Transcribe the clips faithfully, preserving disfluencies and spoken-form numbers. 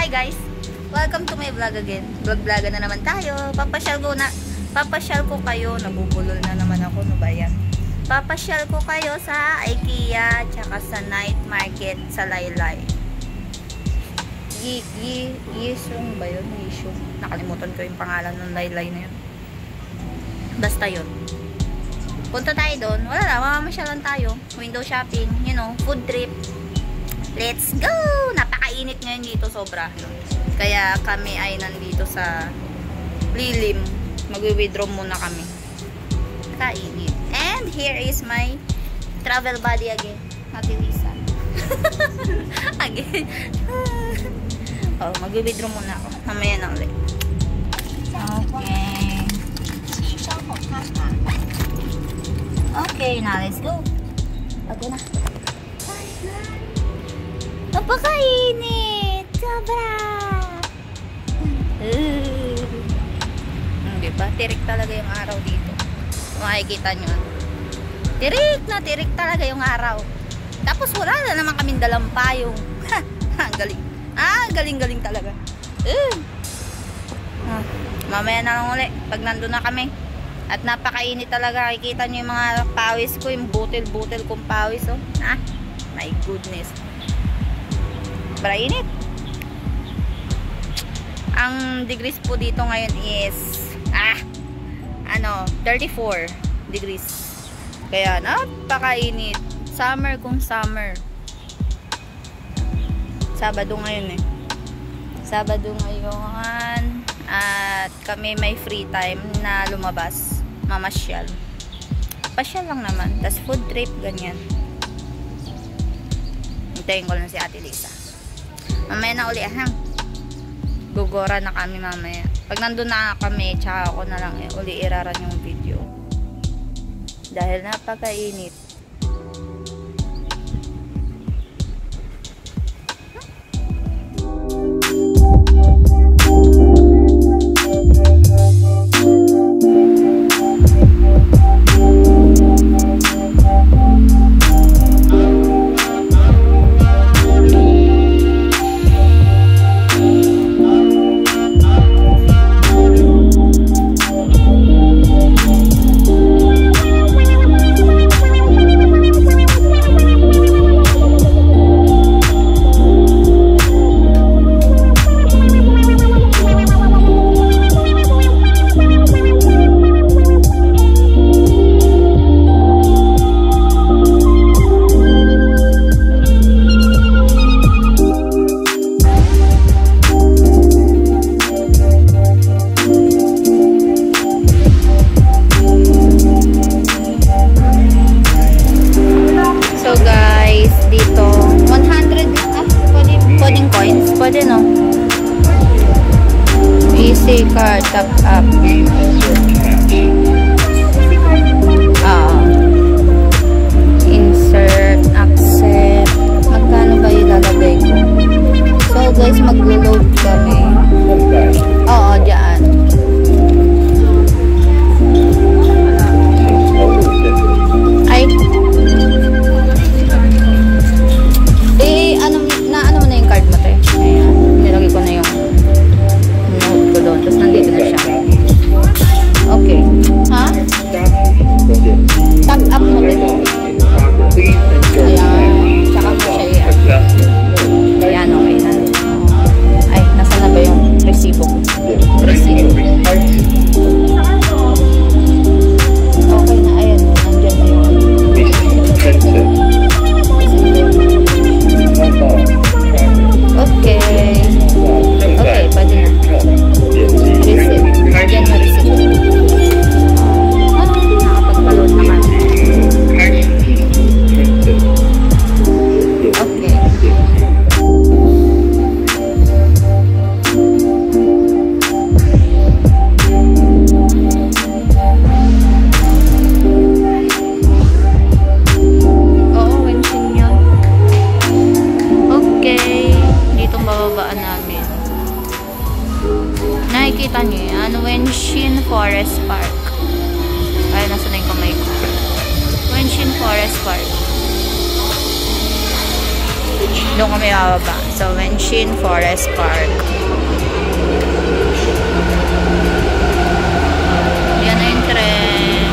guys! Welcome to my vlog again. Vlog-vloga na naman tayo. Papasyal ko na, papasyal ko kayo. Nabubulol na naman ako, no ba yan? Papasyal ko kayo sa IKEA tsaka sa night market sa Laylay. Yi, yi, Yisung ba yun? Yisung. Nakalimutan ko yung pangalan ng Laylay na yun. Basta yun. Punta tayo doon. Wala lang, mamamasyalan tayo. Window shopping, you know, food trip. Let's go! Napakainit ngayon dito, sobra. Kaya kami ay nandito sa lilim. Mag-withdraw muna kami. Kainit. And here is my travel buddy again. Ate Lisa. Again. Oh, mag-withdraw muna ako. Mamaya na ulit. Okay. Okay, now let's go. Bago na. Napakainit! Sobra! Uh. Diba? Tirik talaga yung araw dito. Makikita nyo. Tirik na tirik talaga yung araw. Tapos wala na naman kaming dalang payong. Ha! Ang galing. Ah, galing-galing talaga. Uh. Ah, mamaya na lang ulit. Pag nandun na kami. At napakainit talaga. Kikita nyo yung mga pawis ko. Yung butil-butil kong pawis. Oh. Ah, my goodness. Brainit. Ang degrees po dito ngayon is ah, ano, thirty-four degrees. Kaya napakainit. Summer kung summer. Sabado ngayon eh. Sabado ngayon at kami may free time na lumabas, mamasyal. Pasyal lang naman. Tas food trip, ganyan. Hintayin ko lang si Ate Lisa. Mamaya na uli, ha? Gugora na kami mamaya. Pag nandun na kami, tsaka ako na lang eh, uli iraran yung video. Dahil napakainit. Pwede no? Easy card, tap up. Ah. Insert, accept. Magkano ba ilalagay ko? So guys, mag-load kami. Oo, dyan. Ay. Eh, ano, na ano na yung card mo te? Ayan, nilagay ko na yung note ko doon. Tapos nandito na siya. Okay. Ha? Tap up mo dito. Ayan. Tsaka mo siya yan. Ayan, okay na. Ay, nasa na ba yung resibo ko? Resibo. Okay na, ayan. Nandyan na yung okay. Okay, pwede na. Receipt. Yan na receipt. Ah, nakapagpaload na kami. Okay. Oo, winsin yun. Okay. Dito bababaan namin. Nakikita niyo yan. Wenshin Forest Park. Ay, nasa na yung kamay ko. Wenshin Forest Park. Doon kami bababa. Sa Wenshin Forest Park. Yan na yung tren.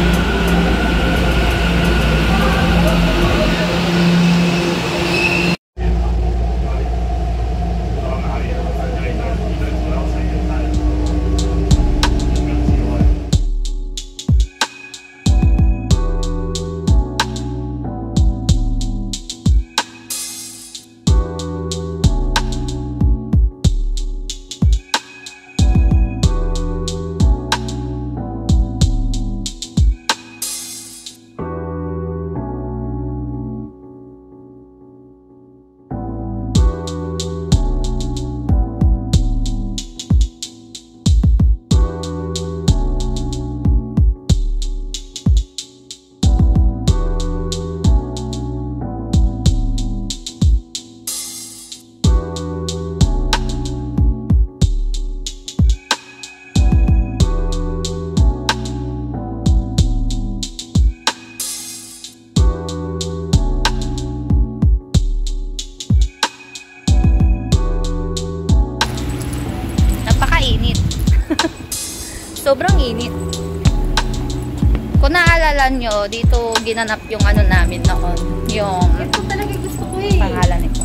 Sobrang init. Kung naalala nyo, dito ginanap yung ano namin noon. Yung... Ito talaga gusto ko eh. Pangalan nito.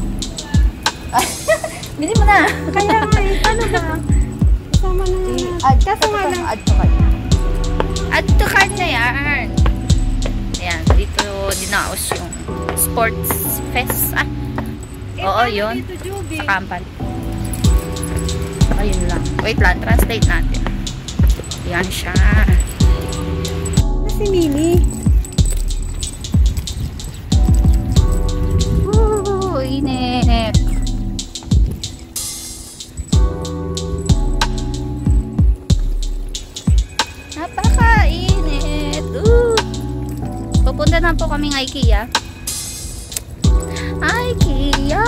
Bili mo na. Kaya nga eh. Paano ba? Kasama na nga. Add, kaso nga lang. Add to cart. Add to cart na yan. Ayan. Dito dinaos yung sports fest. Ah. Eh, Oo, yun. Dito, Jovy. Sa Kampal. Ayun lang. Wait lang. Translate natin. Yan siya. Si Mini. Woo! Init. Napaka-init. Ooh! Pupunta na po kaming IKEA. IKEA!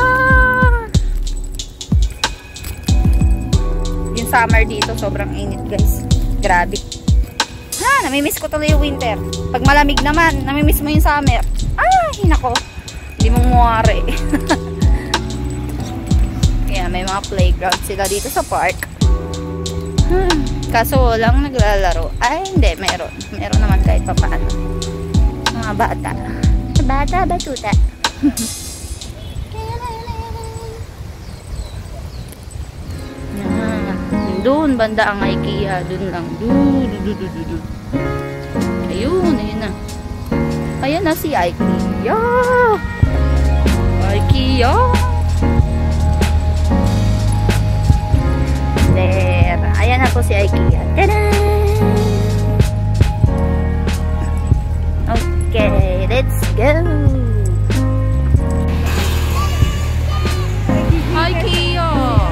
Yung summer dito, sobrang init guys. Grabe. Ha, namimiss ko tuloy yung winter. Pag malamig naman, namimiss mo yung summer. Ay, nako. Hindi mo muwari. Kaya may mga playground sila dito sa park. Hmm. Kaso walang naglalaro. Ay, hindi. Meron. Meron naman kahit pa paano. Mga bata. Bata, batuta. Doon, banda ang IKEA. Doon lang. Doon, doon, doon, doon. Ayun, ayun na. Ayan na si IKEA. IKEA. There. Ayan na po si IKEA. Tada! Okay, let's go. IKEA.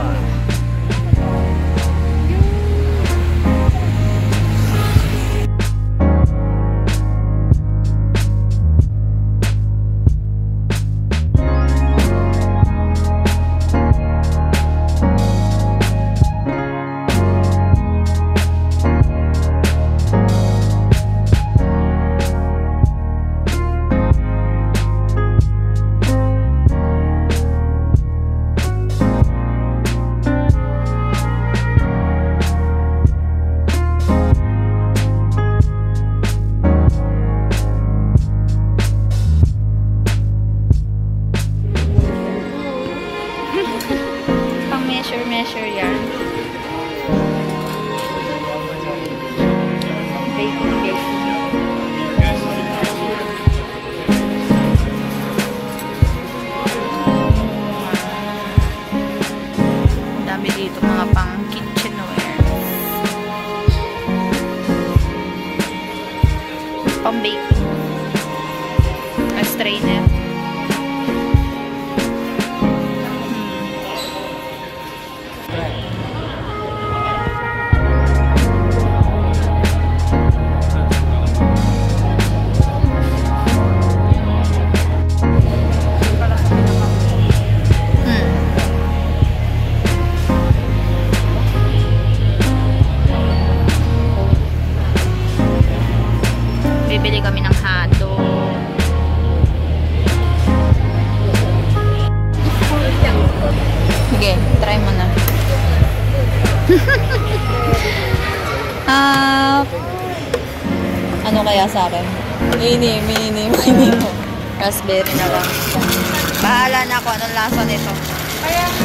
Measure yan. Baking, baking. Dami dito mga pang kitchenware. Pang baking. A strainer. Bibili kami ng hotdog. kaya sa akin. Inim, inim, inim. Raspberry na lang. Bahala na ako anong lasa nito. Kaya nga.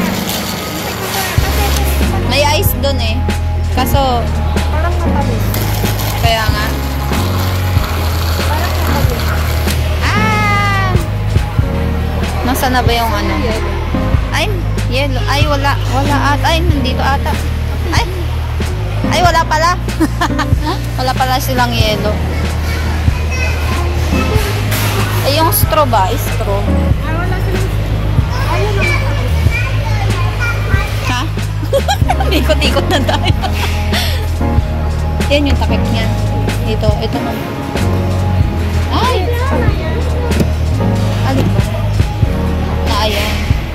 May ice dun eh. Kaso, Parang matamis. kaya nga. Parang matamis. Ah! Nasaan na ba yung ano? Ay, yellow. Ay, wala. Wala ata. Ay, nandito ata. Ay! Ay, wala pala. Wala pala silang yellow. Ay, yung straw ba? Straw. Ay, wala silang. Ayun na matamis. Ha? Ikot-ikot na tayo. Yan yung takip niya. Ito, ito na. Ay! Alin ba? Na ayan.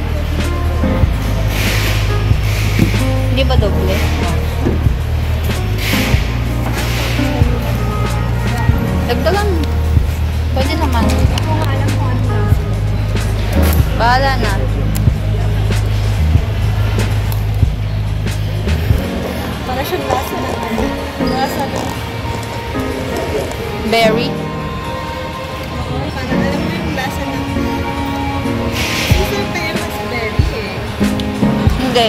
Hindi ba doble? Dagdagan. Pwede naman. Ako nga alam kung ano lang. Bahala na. Para siyang lasa ng ano. Lasa ng... Berry. Parang alam mo yung lasa ng... Isang tayo mas berry eh. Hindi.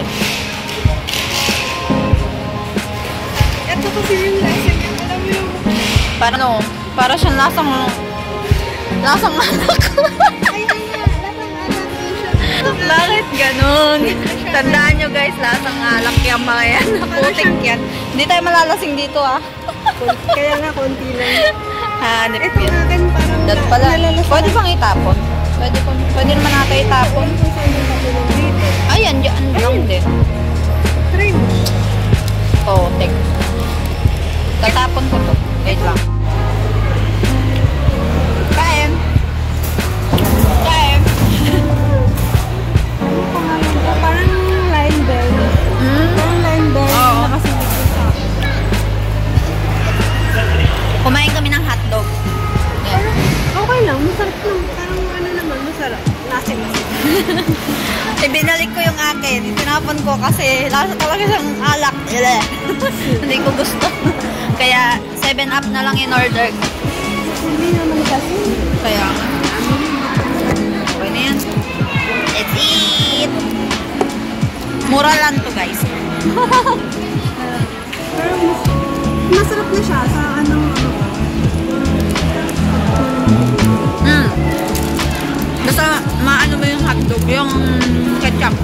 Ito kasi yung lasa niya. Alam mo yung... Para no, para siyang lasang lasang anak. Ay, ay, ay. Lasang anak yun siya. Bakit ganun? Tandaan nyo guys, lasang alak yung mga yan. Putik yan. Hindi tayo malalasing dito ah. Kaya nga, konti lang. Hanip Ito yun. nga kan parang... Dat pala. nalalasahan. Pwede bang itapon? Pwede, po, pwede naman natin itapon. Kung saan yung katulong dito. Ayan, dyan lang din. Try mo. Oo, tek. Tatapon ko to. Wait lang. Kain. Kain. Ano pa nga yun? Parang lime berry. Hmm? Parang lime berry Oo. na nakasilip ko sa akin. Kumain kami ng hotdog. Yan. Okay lang, masarap lang. Parang ano naman, masarap. Lasing-lasing. Eh, binalik ko yung akin. Tinapon ko kasi lasa talaga siyang alak. Ele. Hindi ko gusto. Kaya, seven up na lang in order. Hindi naman kasi. Kaya, okay na yan. Let's eat! Mura lang to guys. Pero mas, masarap na siya sa anong ano. Mm. Basta, maano mo yung hotdog, yung ketchup.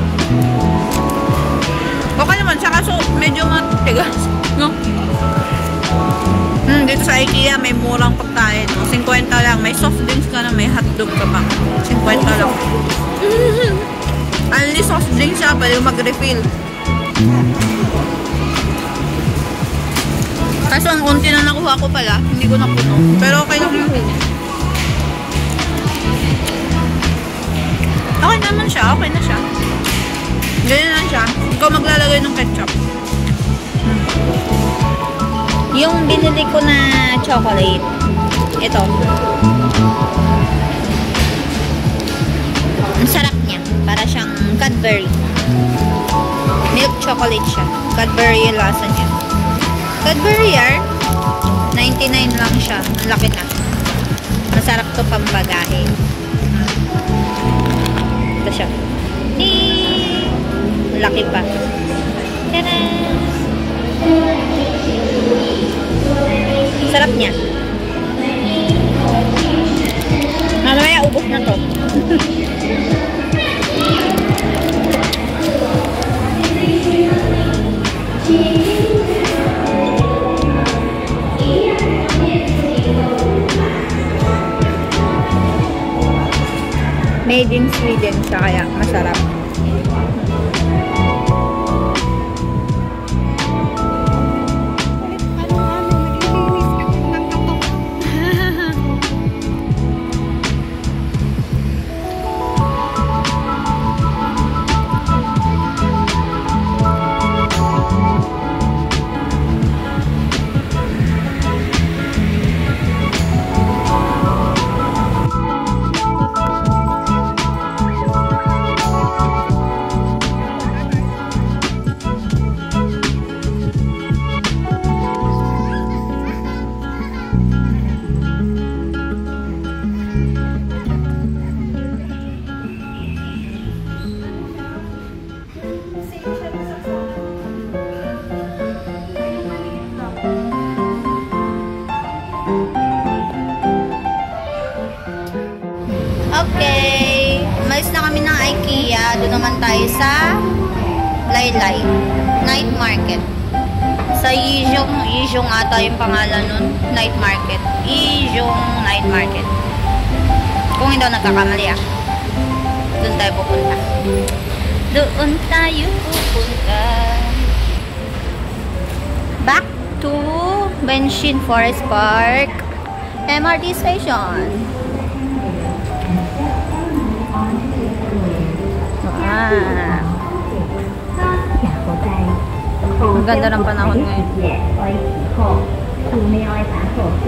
Okay naman siya, kaso medyo matigas. No? Mm, dito sa IKEA, may murang pagkain. No? fifty lang. May soft drinks ka na, may hotdog ka pa. fifty lang. Only soft drinks siya, pwede mag-refill. Kaso ang unti na nakuha ko pala, hindi ko napuno. Pero okay lang yun. Okay naman siya, okay na siya. Ganyan lang siya. Ikaw maglalagay ng ketchup. Hmm. Yung binili ko na chocolate, ito. Ang sarap niya. Para siyang Cadbury. Milk chocolate siya. Cadbury yung lasa niya. Cadbury yarn. ninety-nine lang siya. Ang laki na. Masarap to pambagahe. Ito siya. Eee! Ang laki pa. Tada! Sarap niya. Mamaya ubos na to. Made in Sweden siya, kaya masarap. Okay. Umalis na kami ng IKEA. Doon naman tayo sa Laylay. Night Market. Sa Yijong. Yijong ata yung pangalan nun. Night Market. Yijong Night Market. Kung hindi ako nagkakamali ah. Doon tayo pupunta. Doon tayo pupunta. Back to Benshin Forest Park M R T Station. Ah. Ang ganda ng panahon ngayon.